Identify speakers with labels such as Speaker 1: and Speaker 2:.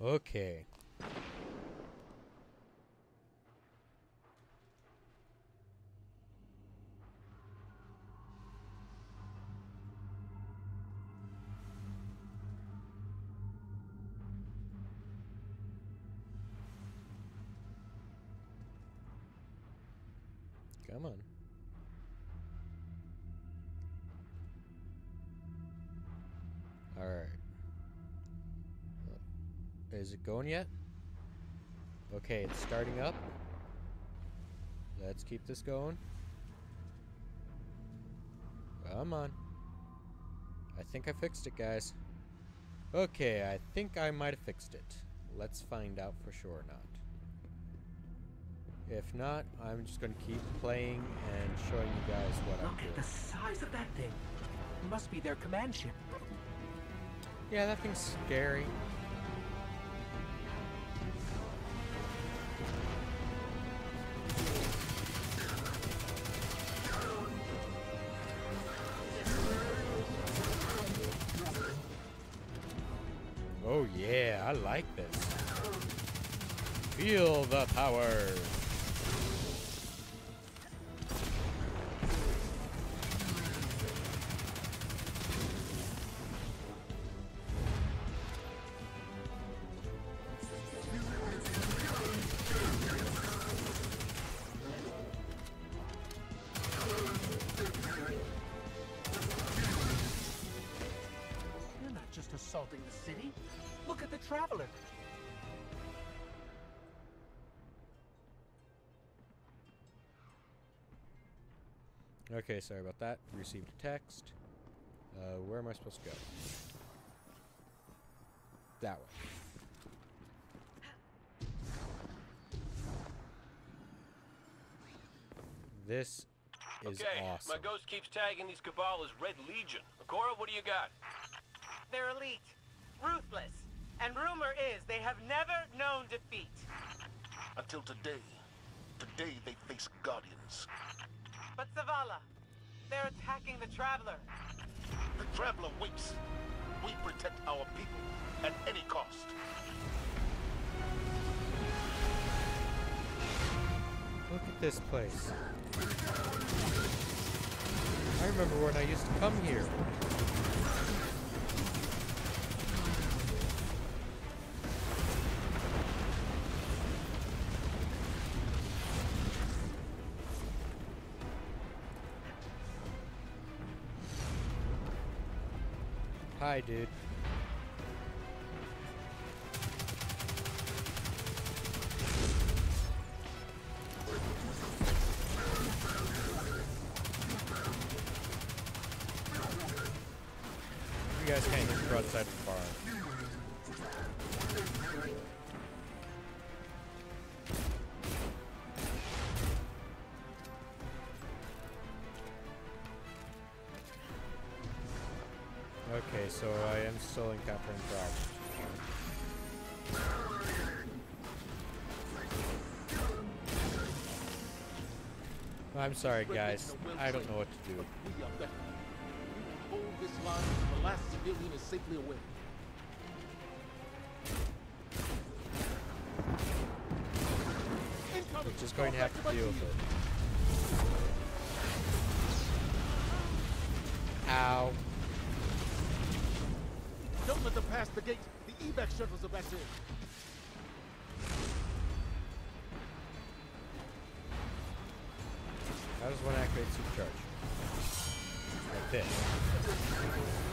Speaker 1: Okay. Come on. Alright. Is it going yet? Okay, it's starting up. Let's keep this going. Come on. I think I fixed it, guys. Okay, I think I might have fixed it. Let's find out for sure or not. If not, I'm just going to keep playing and showing you guys what I'm
Speaker 2: Look
Speaker 1: doing.
Speaker 2: at the size of that thing. It must be their command ship.
Speaker 1: Yeah, that thing's scary. Oh yeah, I like this. Feel the power.
Speaker 2: You're not just assaulting the city. Look at the Traveler.
Speaker 1: Okay, sorry about that. Received a text. Where am I supposed to go? That way. This is
Speaker 3: Okay,
Speaker 1: awesome.
Speaker 3: my ghost keeps tagging these Cabal as Red Legion. Akora, what do you got?
Speaker 4: They're elite, ruthless, and rumor is they have never known defeat.
Speaker 5: Until today. Today they face Guardians.
Speaker 4: But Zavala, they're attacking the Traveler.
Speaker 5: The Traveler waits. We protect our people at any cost.
Speaker 1: Look at this place. I remember when I used to come here. Hi, dude. You guys can't hit the outside of the barn. Okay, so I am still encountering problems. I'm sorry, guys. I don't know what to do.
Speaker 5: We are better. We will hold this line until the last civilian is safely away.
Speaker 1: We're just going to have to deal with it. Ow.
Speaker 5: Don't let them pass the gate. The evac shuttles are back there.
Speaker 1: How does one activate supercharge? Like this.